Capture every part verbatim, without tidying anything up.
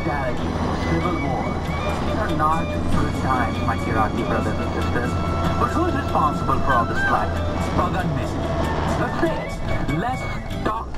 brutality, civil war. These are not good times, my Iraqi brothers and sisters. But who's responsible for all this plight? For gunmen. Let's say it. Let's talk.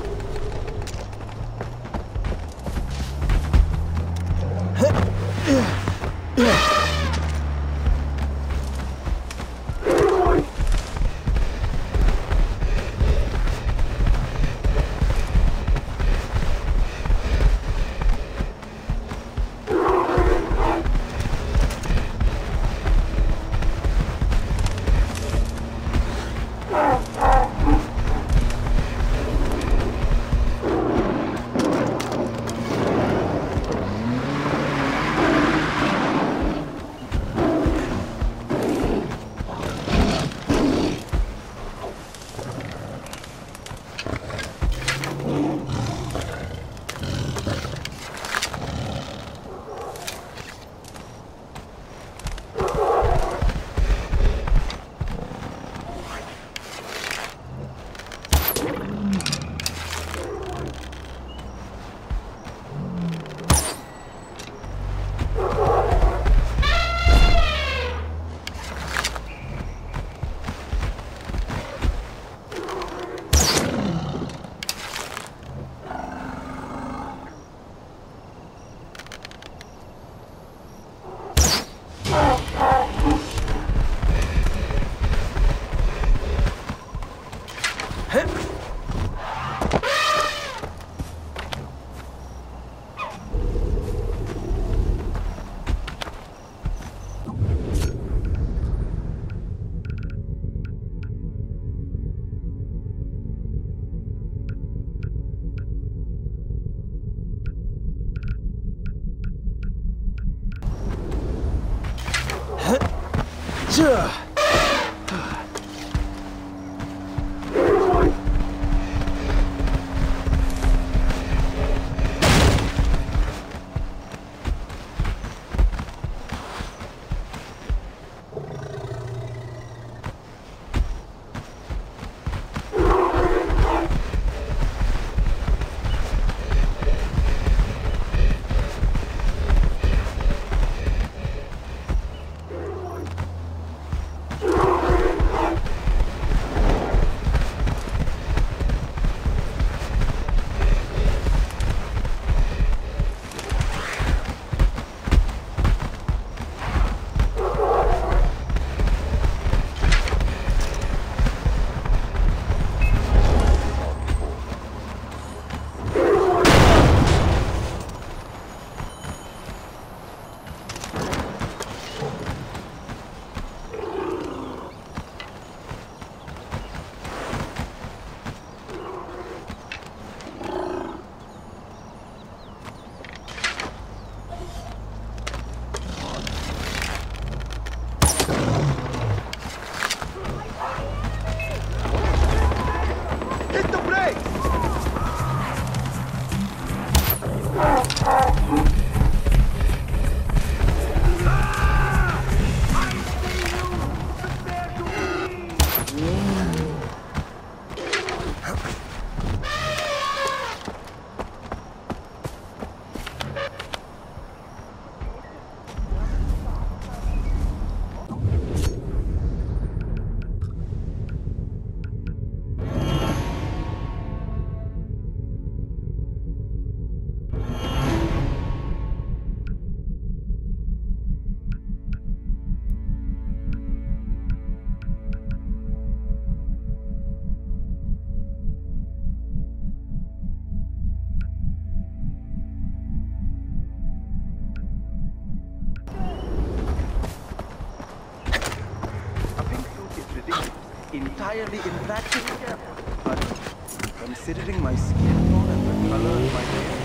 Entirely impractical, but considering my skin tone and the color of my hair,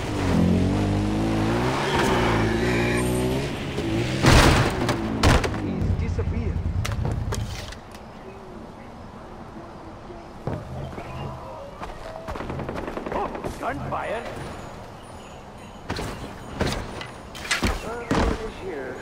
he's disappeared. Oh, gunfire! Uh, what is here?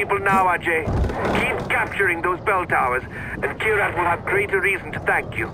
people now, Ajay. Keep capturing those bell towers, and Kirat will have greater reason to thank you.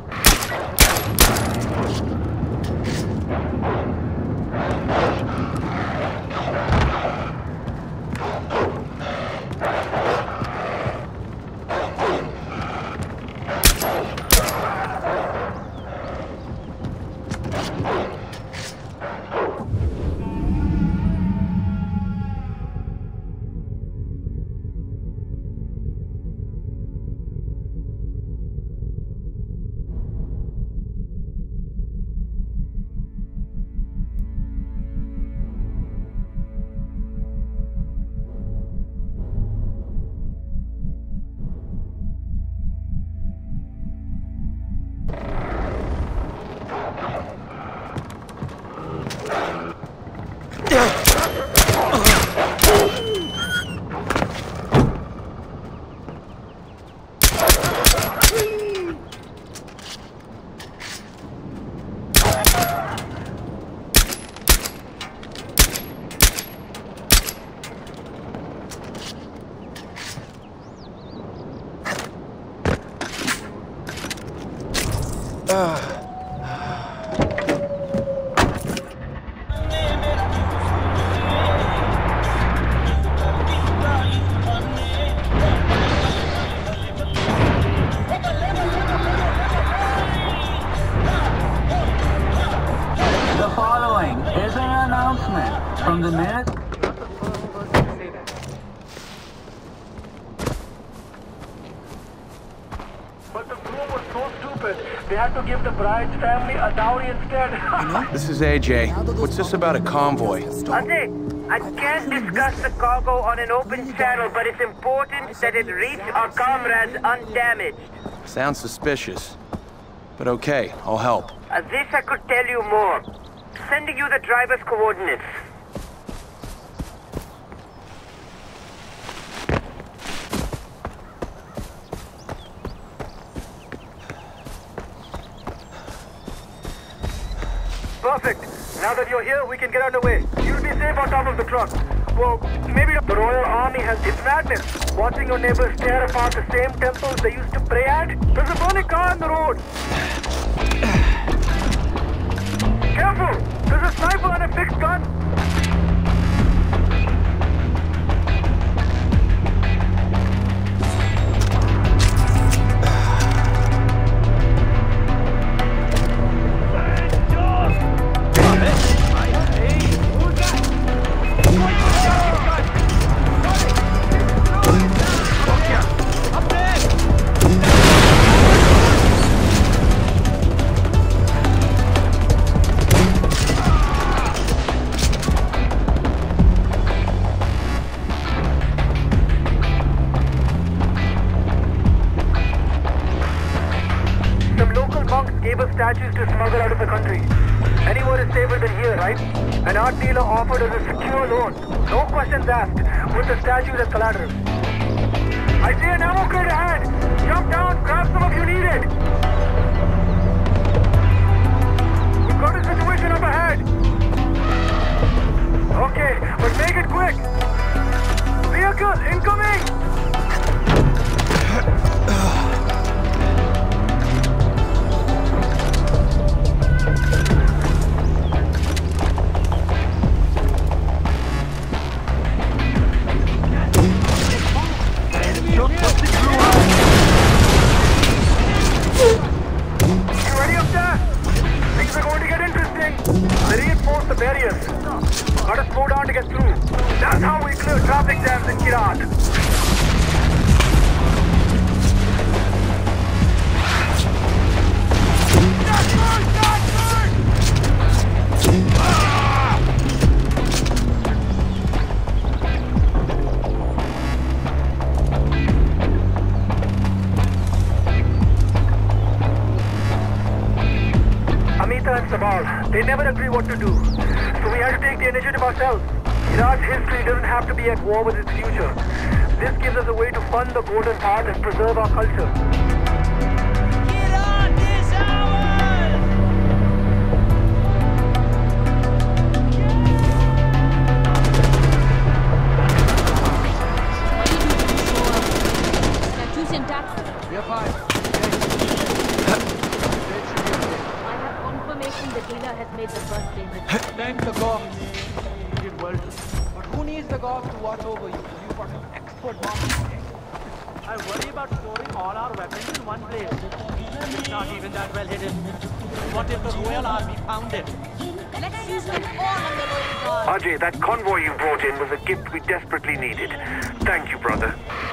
From the minute But the crew was so stupid, they had to give the bride's family a dowry instead. This is A J. What's this about a convoy? Ajay, I can't discuss the cargo on an open channel, but it's important that it reach our comrades undamaged. Sounds suspicious. But okay, I'll help. I wish I could tell you more. Sending you the driver's coordinates. Perfect. Now that you're here, we can get underway. You'll be safe on top of the truck. Well, maybe the Royal Army has its madness. Watching your neighbors tear apart the same temples they used to pray at. There's a burning car on the road. Careful! There's a sniper and a fixed gun. Statues to smuggle out of the country. Anywhere is safer than here, right? An art dealer offered us a secure loan. No questions asked, with the statues as collateral. I see an ammo crate ahead. Jump down, grab some if you need it. We've got a situation up ahead. Okay, but make it quick. Vehicle incoming! Barriers. Gotta slow down to get through. That's how we clear traffic jams in Kirat. Amita and Sabal, they never agree what to do. So we had to take the initiative ourselves. Kirat's history doesn't have to be at war with its future. This gives us a way to fund the golden path and preserve our culture. Kirat is ours! We are fine. I have confirmation the dealer has made the first payment. Thank the gods. You did well. But who needs the gods to watch over you? You've got an expert marksman. I worry about storing all our weapons in one place. It's not even that well hidden. What if the Royal Army found it? Let's use them all on the royal guard. Ajay, that convoy you brought in was a gift we desperately needed. Thank you, brother.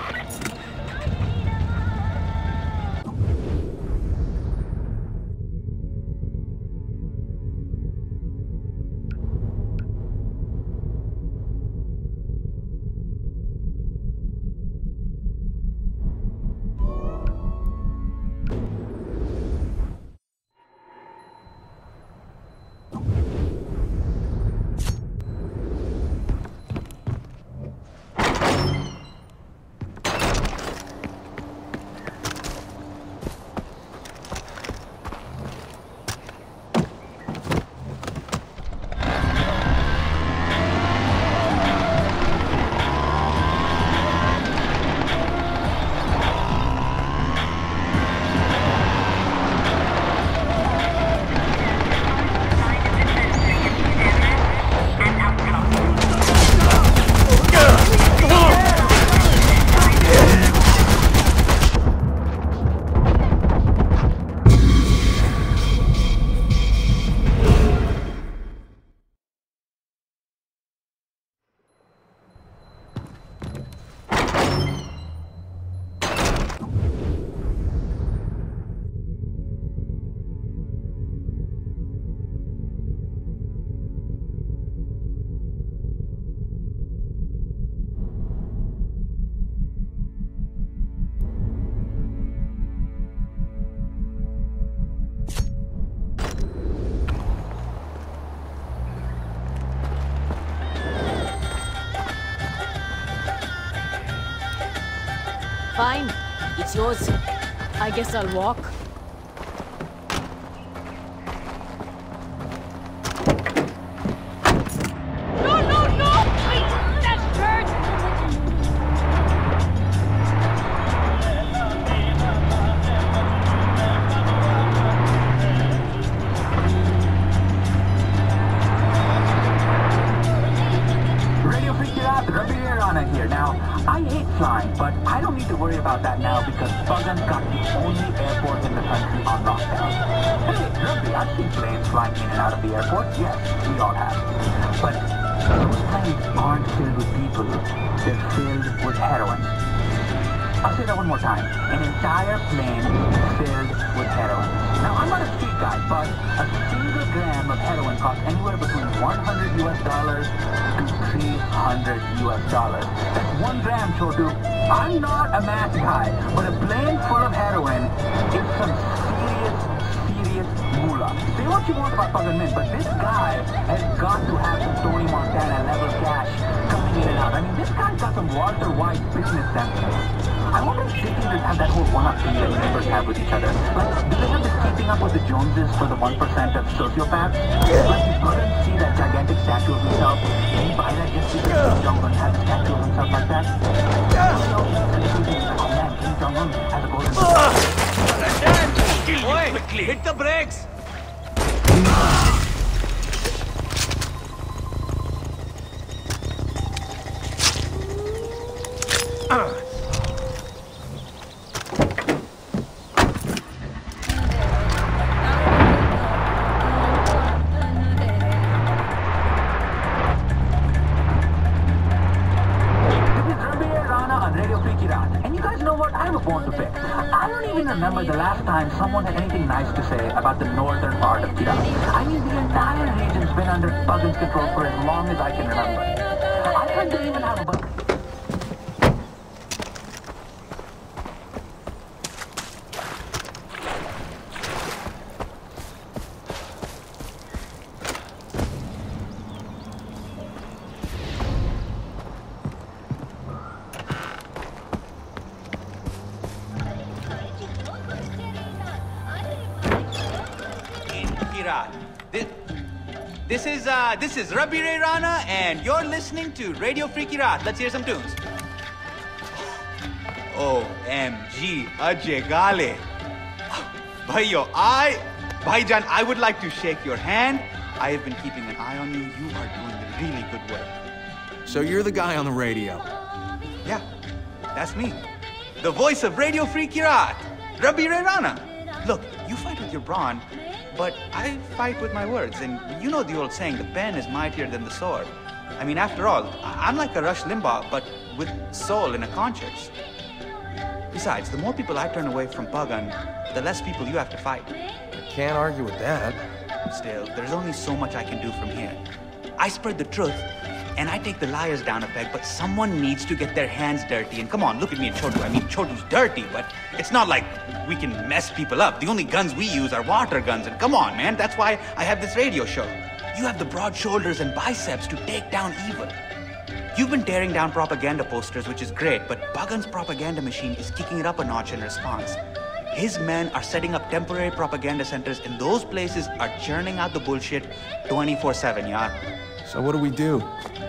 Fine. It's yours. I guess I'll walk. No, no, no! Wait, that hurts! Radio Free Kirat, Ravi Rana here. Now, I hate flying, but I don't need to worry about that now because Pagan's got the only airport in the country on lockdown. Hey, Ravi, I've seen planes flying in and out of the airport. Yes, we all have. But those planes aren't filled with people. They're filled with heroin. I'll say that one more time. An entire plane filled with heroin. Now, I'm not a street guy, but a single gram of heroin costs anywhere between one hundred U S dollars to three hundred U S dollars. That's one gram, Chotu. I'm not a math guy, but a plane full of heroin is some serious, serious moolah. Say what you want about Pagan Mint, but this guy has got to have some Tony Montana level cash coming in and out. I mean, this guy's got some Walter White business sense. I wonder if city leaders have that whole one-up thing that neighbors have with each other. Like, do they have this keeping up with the Joneses for the one percent of sociopaths? Like, did Pagan see that gigantic statue of himself? Did he buy that just because Kim Jong-un had a statue of himself like that? No, no, oh man, Kim Jong-un has a golden... Kill you quickly! Hit the brakes! Remember the last time someone had anything nice to say about the northern part of Kirat. I mean, the entire region's been under Pagan's control for as long as I can remember. I heard they even have a book. This, this is uh, this is Ravi Ray Rana, and you're listening to Radio Free Kirat. Let's hear some tunes. O M G, Ajay Gale. Bhaiyo, I, Bhaijan, I would like to shake your hand. I have been keeping an eye on you. You are doing really good work. So you're the guy on the radio? Yeah, that's me. The voice of Radio Free Kirat, Rabi Rana. Look, you fight with your brawn, but I fight with my words. And you know the old saying, the pen is mightier than the sword. I mean, after all, I- I'm like a Rush Limbaugh, but with soul and a conscience. Besides, the more people I turn away from Pagan, the less people you have to fight. Can't argue with that. Still, there's only so much I can do from here. I spread the truth, and I take the liars down a peg, but someone needs to get their hands dirty. And come on, look at me and Chotu. I mean, Chotu's dirty, but it's not like we can mess people up. The only guns we use are water guns, and come on, man, that's why I have this radio show. You have the broad shoulders and biceps to take down evil. You've been tearing down propaganda posters, which is great, but Bhagan's propaganda machine is kicking it up a notch in response. His men are setting up temporary propaganda centers, and those places are churning out the bullshit twenty-four seven, yeah? So what do we do?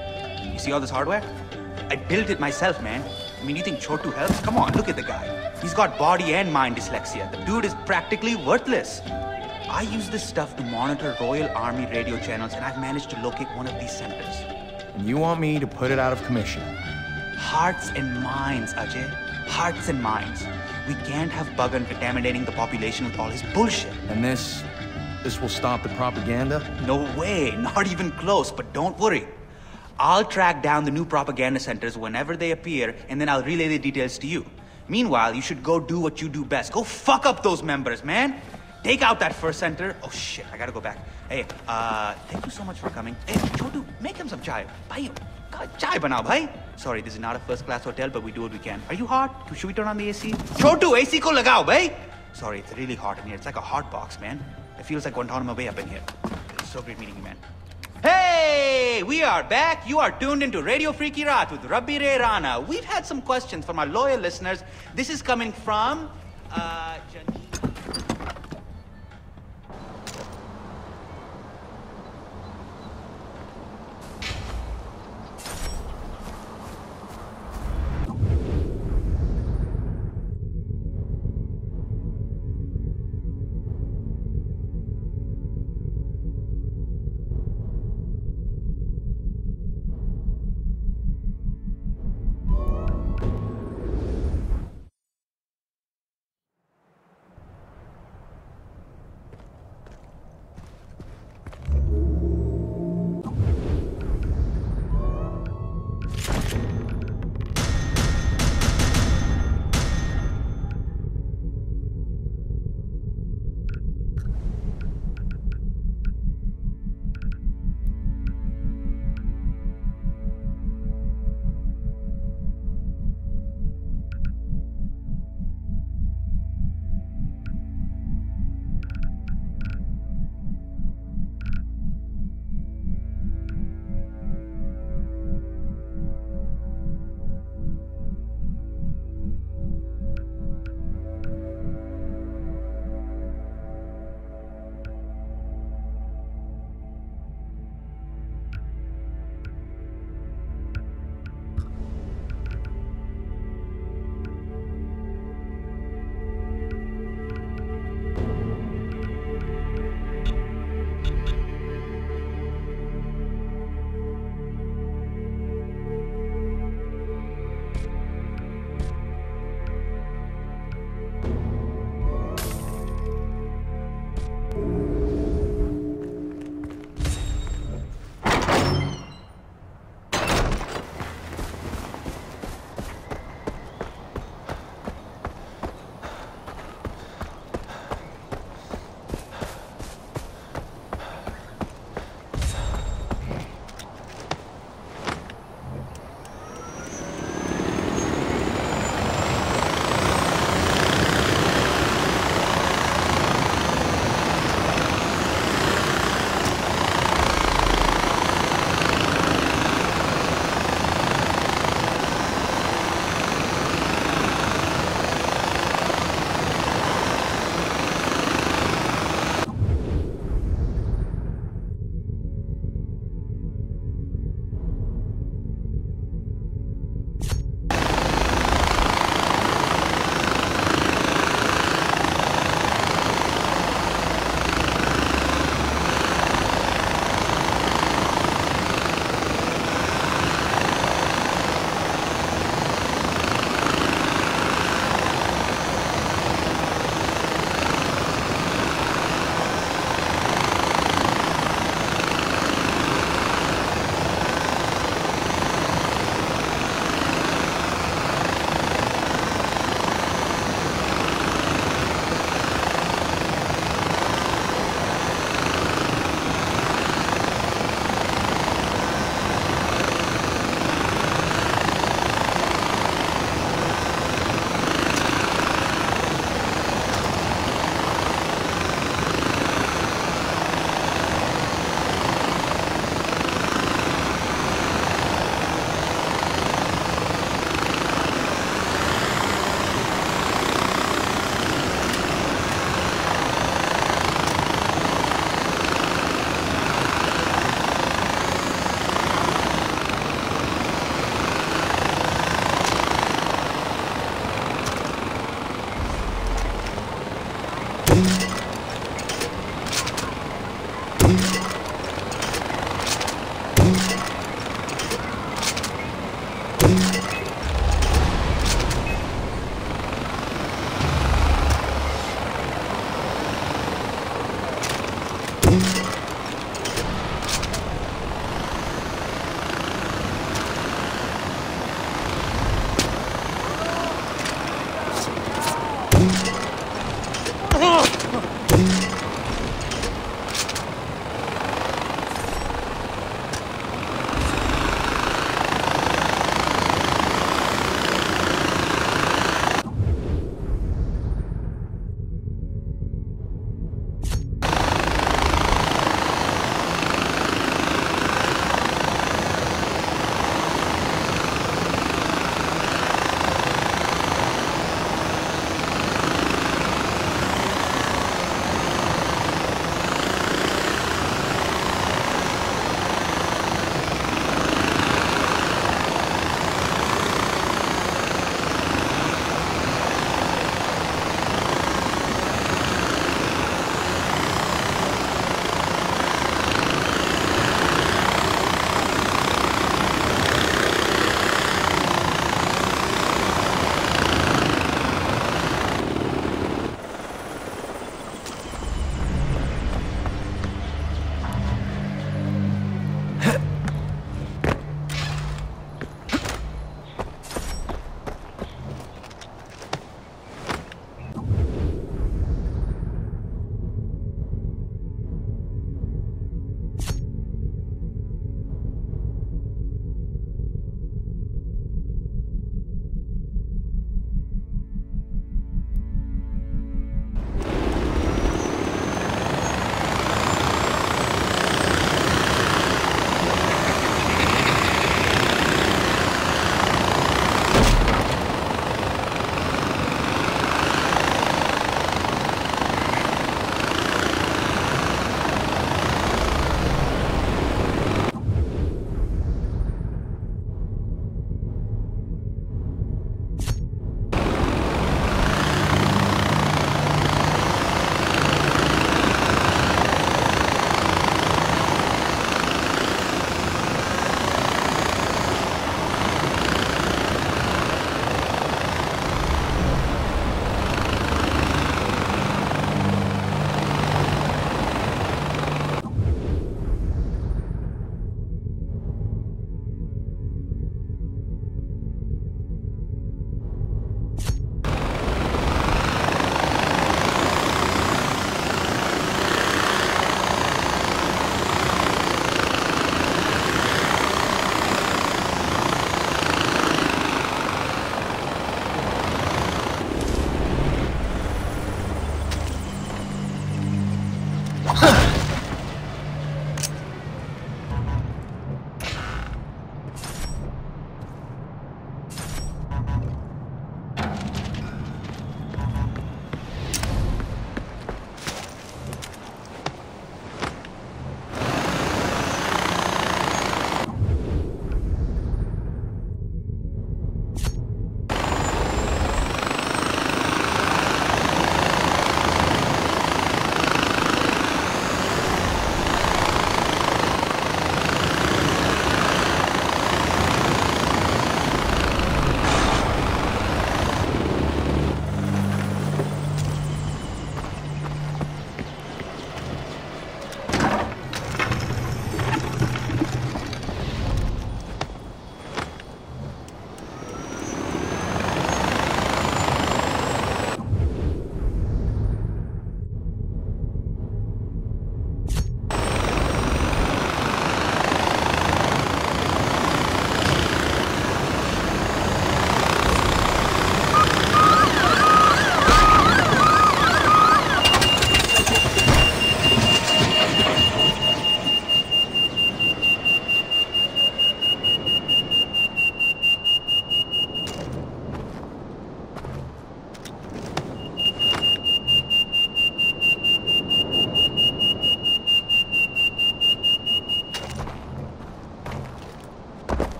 You see all this hardware? I built it myself, man. I mean, you think Chotu helps? Come on, look at the guy. He's got body and mind dyslexia. The dude is practically worthless. I use this stuff to monitor Royal Army radio channels, and I've managed to locate one of these centers. And you want me to put it out of commission? Hearts and minds, Ajay. Hearts and minds. We can't have Bhagan contaminating the population with all his bullshit. And this... this will stop the propaganda? No way, not even close, but don't worry. I'll track down the new propaganda centers whenever they appear, and then I'll relay the details to you. Meanwhile, you should go do what you do best. Go fuck up those members, man. Take out that first center. Oh shit, I gotta go back. Hey, uh, thank you so much for coming. Hey, Chotu, make him some chai. Bhai, chai banao, bhai. Sorry, this is not a first-class hotel, but we do what we can. Are you hot? Should we turn on the A C? Chotu, A C ko lagao, bhai. Sorry, it's really hot in here. It's like a hot box, man. It feels like Guantanamo Bay up in here. It's so great meeting you, man. Hey, we are back. You are tuned into Radio Free Kirat with Rabbi Ray Rana. We've had some questions from our loyal listeners. This is coming from, uh, Jan-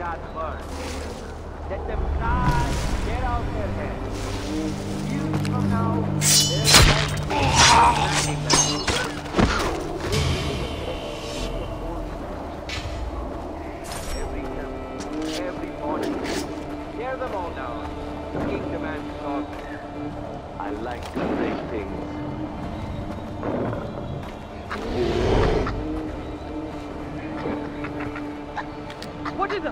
gas burn. Let them fly, get out their heads. Years from now, they'll be every night, every morning. Tear them all down. The king demands God. I like to break things. What is it?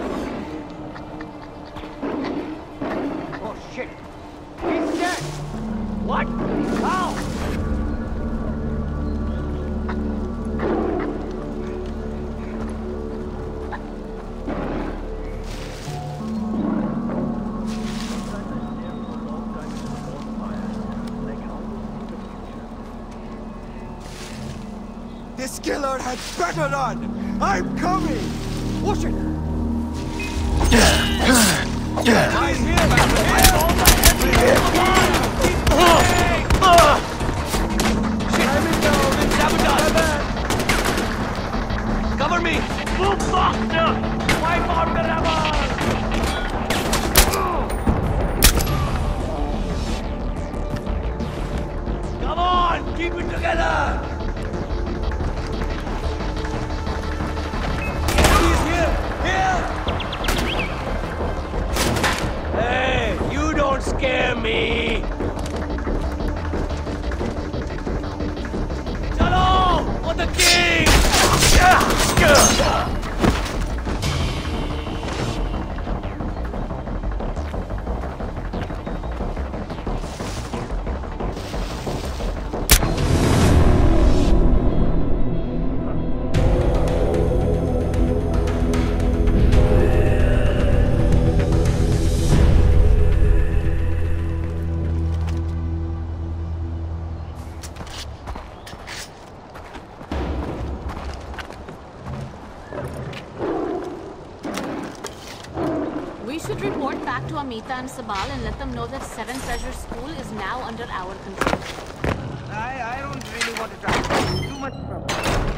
Oh shit! He's dead! What? How? This killer had better run! I'm coming! Push it! Right here, Cover me! Move faster! Wipe out the rebels! Come on! Keep it together! Enemies here! Here! Hey! You don't scare me! Chalo! For the king! We should report back to Amita and Sabal and let them know that Seven Treasure School is now under our control. I, I don't really want to try. Too much trouble.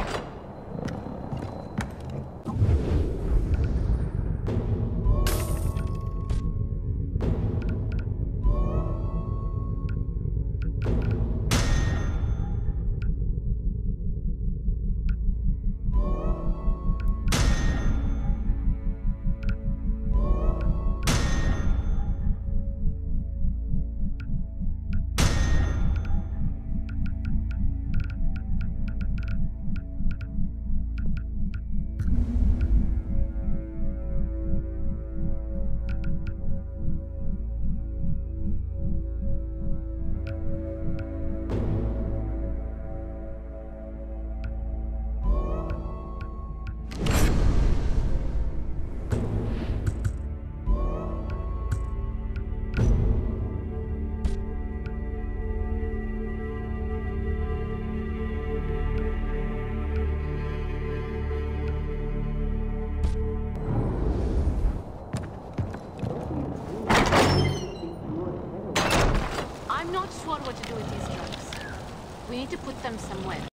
I'm not sure what to do with these drugs. We need to put them somewhere.